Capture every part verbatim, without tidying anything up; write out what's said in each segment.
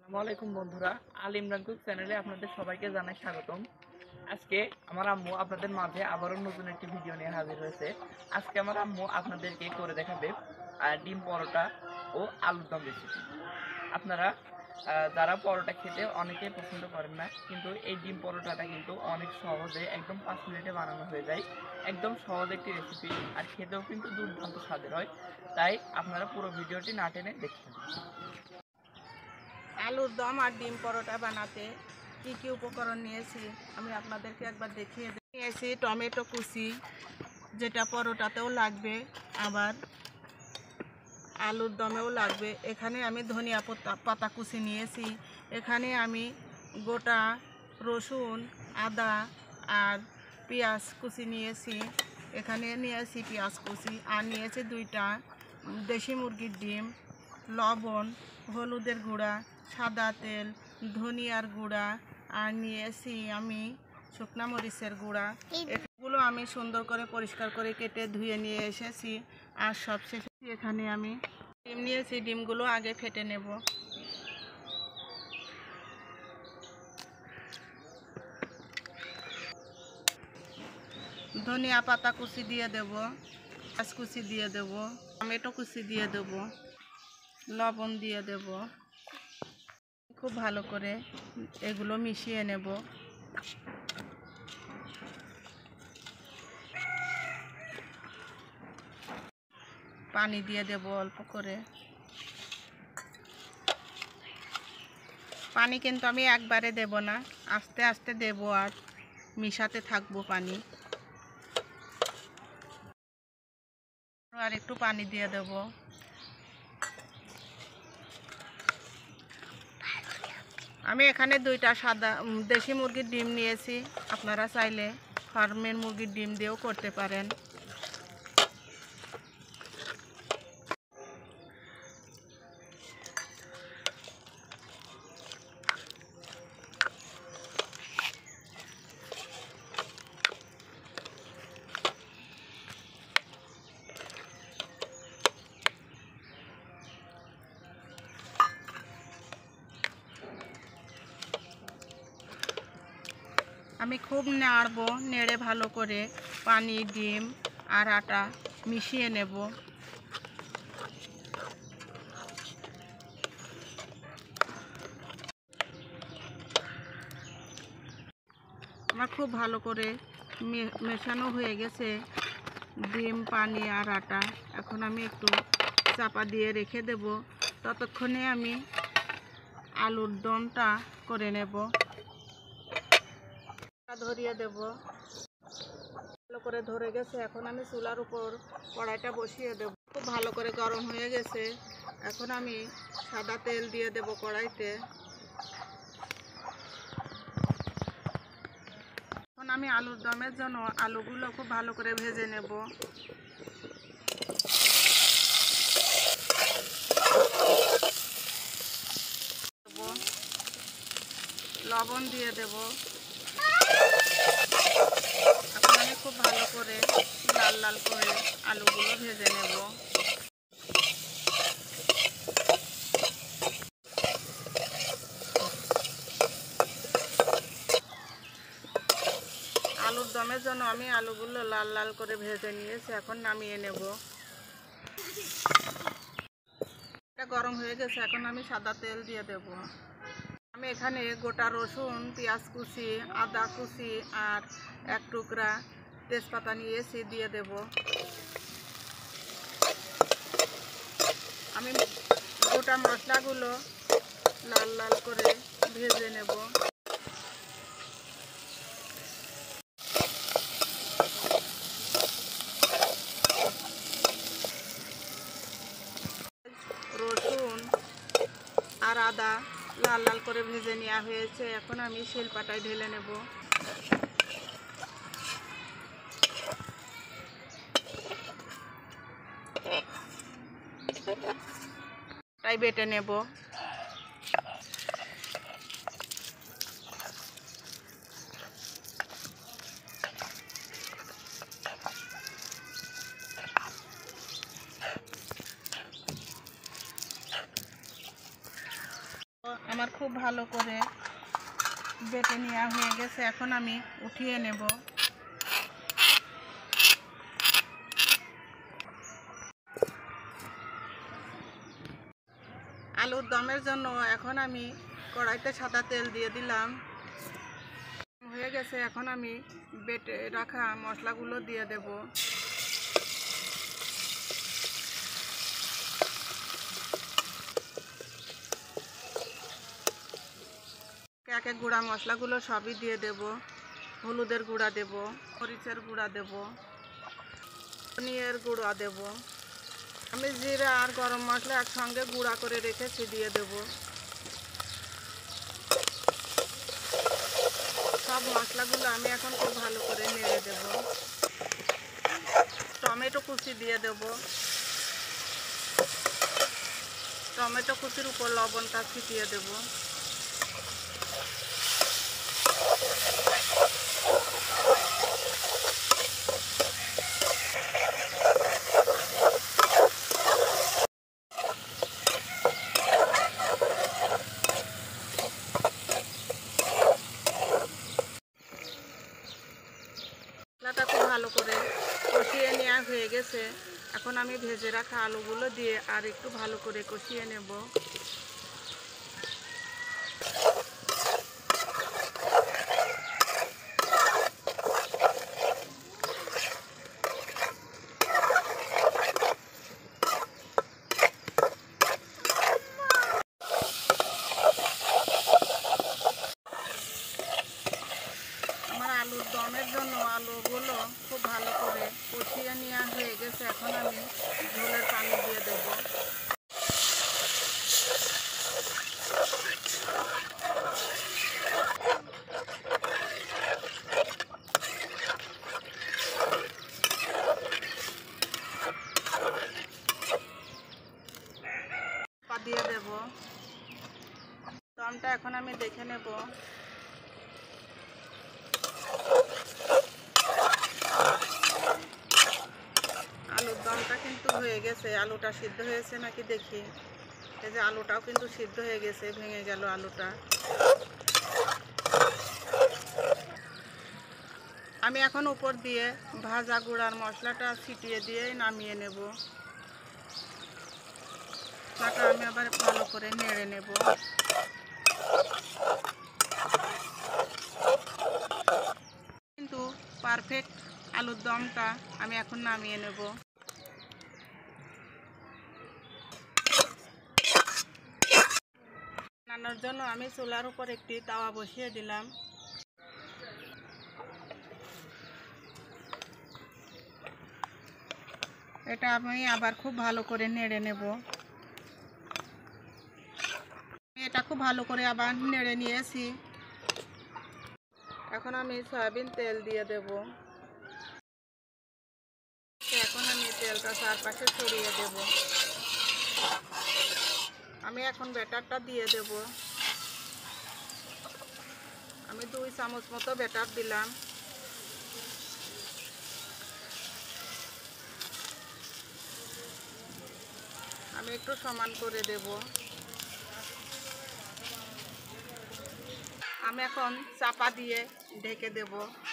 আসসালামু আলাইকুম বন্ধুরা, আল ইমরান কুক চ্যানেলে আপনাদের সবাইকে জানাই স্বাগতম। আজকে আমার আম্মু আপনাদের মাঝে আবারও নতুন একটি ভিডিও নিয়ে হাজির হয়েছে। আজকে আমার আম্মু আপনাদেরকে করে দেখাবে ডিম পরোটা ও আলুর দম রেসিপি। আপনারা যারা পরোটা খেতে অনেকেই পছন্দ করেন না, কিন্তু এই ডিম পরোটাটা কিন্তু অনেক সহজে একদম পাঁচ মিনিটে বানানো হয়ে যায়। একদম সহজ একটি রেসিপি, আর খেতেও কিন্তু দুর্দান্ত স্বাদের হয়। তাই আপনারা পুরো ভিডিওটি না টেনে দেখতে থাকুন। আলুর দম আর ডিম পরোটা বানাতে কি কি উপকরণ নিয়েছি আমি আপনাদেরকে একবার দেখিয়ে দিই। নিয়েছি টমেটো কুচি, যেটা পরোটাতেও লাগবে, আবার আলুর দমেও লাগবে। এখানে আমি ধনিয়া পাতা পাতা কুচি নিয়েছি। এখানে আমি গোটা রসুন, আদা আর পেঁয়াজ কুচি নিয়েছি। এখানে নিয়েছি পেঁয়াজ কুচি, আর নিয়েছি দুইটা দেশি মুরগির ডিম, লবণ, হলুদের গুঁড়া, সাদা তেল, ধনিয়ার গুঁড়া, আর নিয়েছি আমি শুকনা মরিচের গুঁড়া। এগুলো আমি সুন্দর করে পরিষ্কার করে কেটে ধুয়ে নিয়ে এসেছি। আর সবশেষে এখানে আমি ডিম নিয়েছি, ডিমগুলো আগে ফেটে নেব। ধনিয়া পাতা কুচি দিয়ে দেব, পেঁয়াজ কুচি দিয়ে দেব, টমেটো কুচি দিয়ে দেব, লবণ দিয়ে দেব। খুব ভালো করে এগুলো মিশিয়ে নেব। পানি দিয়ে দেব অল্প করে। পানি কিন্তু আমি একবারে দেব না, আস্তে আস্তে দেব আর মিশাতে থাকবো পানি। আর একটু পানি দিয়ে দেব। আমি এখানে দুইটা সাদা দেশি মুরগির ডিম নিয়েছি। আপনারা চাইলে ফার্মের মুরগির ডিম দিয়েও করতে পারেন। আমি খুব নাড়বো, নেড়ে ভালো করে পানি, ডিম আর আটা মিশিয়ে নেব। আমার খুব ভালো করে মেশানো হয়ে গেছে ডিম, পানি আর আটা। এখন আমি একটু চাপা দিয়ে রেখে দেব। ততক্ষণে আমি আলুর দমটা করে নেব। ধরিয়ে দেব, ভালো করে ধরে গেছে। এখন আমি চুলার উপর কড়াইটা বসিয়ে দেব। খুব ভালো করে গরম হয়ে গেছে। এখন আমি সাদা তেল দিয়ে দেব কড়াইতে। এখন আমি আলুর দমের জন্য আলুগুলো খুব ভালো করে ভেজে নেব। লবণ দিয়ে দেব। এখন আমি খুব ভালো করে লাল লাল করে আলুগুলো ভেজে নেব। আলুর দমের জন্য আমি আলুগুলো লাল লাল করে ভেজে নিয়েছি। এখন নামিয়ে নেব। এটা গরম হয়ে গেছে। এখন আমি সাদা তেল দিয়ে দেব। আমি এখানে গোটা রসুন, পেঁয়াজ কুচি, আদা কুচি আর এক টুকরা তেজপাতা নিয়েছি, দিয়ে দেব। আমি গোটা মশলাগুলো লাল লাল করে ভেজে নেব। রসুন আর আদা লাল লাল করে ভেজে নেওয়া হয়েছে। এখন আমি শিলপাটায় ঢেলে নেব। তাই বেটে নেব। আমার আমার খুব ভালো করে বেটে নেওয়া হয়ে গেছে। এখন আমি উঠিয়ে নেব। আলুর দমের জন্য এখন আমি কড়াইতে সাদা তেল দিয়ে দিলাম। হয়ে গেছে, এখন আমি বেটে রাখা মশলাগুলো দিয়ে দেব। একে গুঁড়া মশলাগুলো সবই দিয়ে দেব। হলুদের গুঁড়া দেব, মরিচের গুঁড়া দেব, ধনিয়ার গুঁড়া দেব। আমি জিরা আর গরম মশলা একসঙ্গে গুঁড়া করে রেখেছি, দিয়ে দেব। সব মশলাগুলো আমি এখন খুব ভালো করে নেড়ে দেব। টমেটো কুচি দিয়ে দেব। টমেটো কুচির উপর লবণটা ছিটিয়ে দেব। মশলাটা খুব ভালো করে কষিয়ে নেওয়া হয়ে গেছে। এখন আমি ভেজে রাখা আলুগুলো দিয়ে আর একটু ভালো করে কষিয়ে নেব। আমার আলুর দমের জন্য আলুগুলো খুব ভালো করে কষিয়ে নেওয়া হয়ে গেছে। এখন আমি ঝোলের পানি দিয়ে দেব। দিয়ে দেব। দমটা এখন আমি দেখে নেব। আলুর দমটা কিন্তু হয়ে গেছে। আলুটা সিদ্ধ হয়েছে নাকি দেখি। এই যে আলুটাও কিন্তু সিদ্ধ হয়ে গেছে, ভেঙে গেল আলুটা। আমি এখন উপর দিয়ে ভাজা গুঁড়ার মশলাটা ছিটিয়ে দিয়ে নামিয়ে নেব। মশলাটা আমি আবার ভালো করে নেড়ে নেব। কিন্তু পারফেক্ট আলুর দমটা আমি এখন নামিয়ে নেব। রান্নার জন্য আমি চুলার উপর একটি তাওয়া বসিয়ে দিলাম। এটা আমি আবার খুব ভালো করে নেড়ে নেব। এটা খুব ভালো করে আবার নেড়ে নিয়েছি। এখন আমি সয়াবিন তেল দিয়ে দেব। এখন আমি তেলটা চারপাশে ছড়িয়ে দেব। আমি এখন ব্যাটারটা দিয়ে দেব। আমি দুই চামচ মতো ব্যাটার দিলাম। আমি একটু সমান করে দেব। আমি এখন চাপা দিয়ে ঢেকে দেব।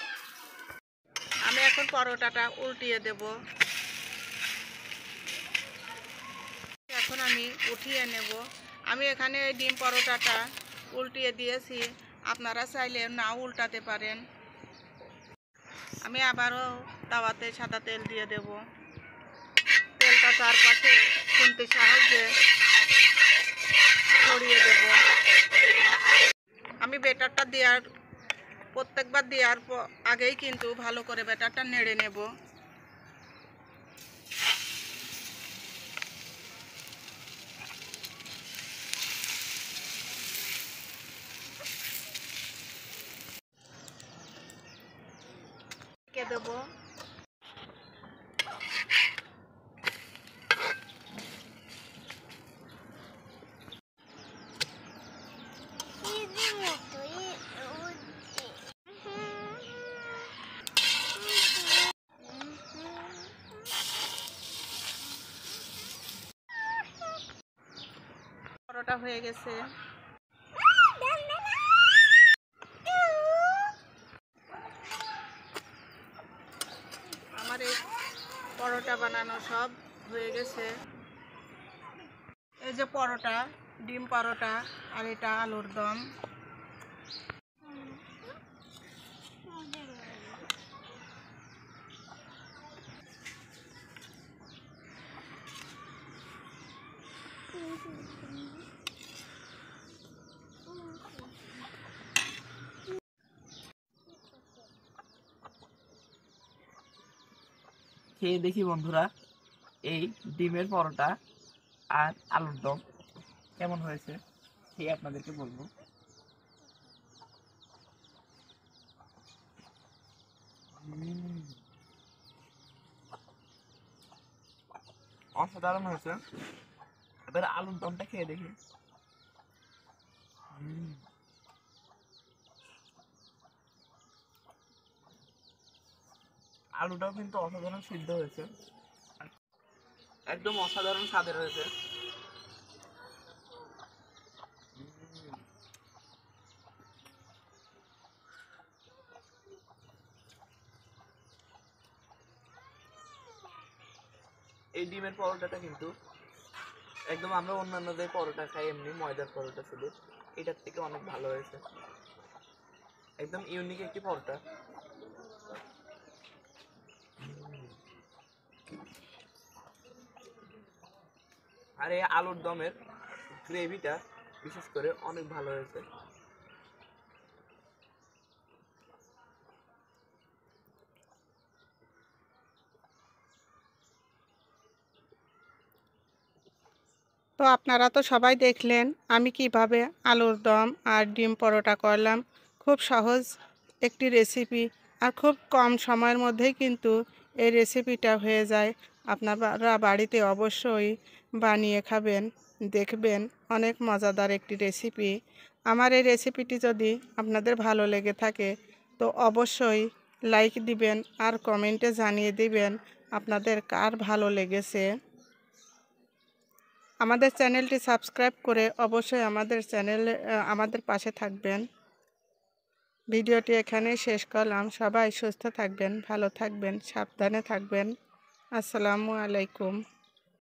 আমি এখন পরোটাটা উল্টিয়ে দেব। এখন আমি উঠিয়ে নেব। আমি এখানে এই ডিম পরোটাটা উল্টিয়ে দিয়েছি, আপনারা চাইলে নাও উল্টাতে পারেন। আমি আবারও তাওয়াতে সাদা তেল দিয়ে দেব। তেলটা চারপাশে খুন্তির সাহায্যে ছড়িয়ে দেব। আমি ব্যাটারটা দেওয়ার প্রত্যেকবার দেওয়ার আগেই কিন্তু ভালো করে ব্যাটারটা নেড়ে নেব। ঢেকে দেব। পরোটা হয়ে গেছে। বানানো সব হয়ে গেছে। এই যে পরোটা, ডিম পরোটা, আর এটা আলুর দম। খেয়ে দেখি বন্ধুরা এই ডিমের পরোটা আর আলুর দম কেমন হয়েছে, খেয়ে আপনাদেরকে বলবো। উম, অসাধারণ হয়েছে। এবার আলুর দমটা খেয়ে দেখি। উম, আলুটাও কিন্তু অসাধারণ সিদ্ধ হয়েছে, একদম অসাধারণ স্বাদের হয়েছে। উম, এই ডিমের পরোটাটা কিন্তু একদম আমরা অন্যান্য যে পরোটা খাই এমনি ময়দার পরোটা, শুধু এটার থেকে অনেক ভালো হয়েছে। একদম ইউনিক একটি পরোটা। আর এই আলুর দমের গ্রেভিটা বিশেষ করে অনেক ভালো হয়েছে। তো আপনারা তো সবাই দেখলেন আমি কিভাবে আলুর দম আর ডিম পরোটা করলাম। খুব সহজ একটি রেসিপি, আর খুব কম সময়ের মধ্যেই কিন্তু এই রেসিপিটা হয়ে যায়। আপনারা বাড়িতে অবশ্যই বানিয়ে খাবেন, দেখবেন অনেক মজাদার একটি রেসিপি। আমার এই রেসিপিটি যদি আপনাদের ভালো লেগে থাকে তো অবশ্যই লাইক দিবেন আর কমেন্টে জানিয়ে দিবেন আপনাদের কার ভালো লেগেছে। আমাদের চ্যানেলটি সাবস্ক্রাইব করে অবশ্যই আমাদের চ্যানেলে আমাদের পাশে থাকবেন। ভিডিওটি এখানেই শেষ করলাম। সবাই সুস্থ থাকবেন, ভালো থাকবেন, সাবধানে থাকবেন। আসসালামু আলাইকুম।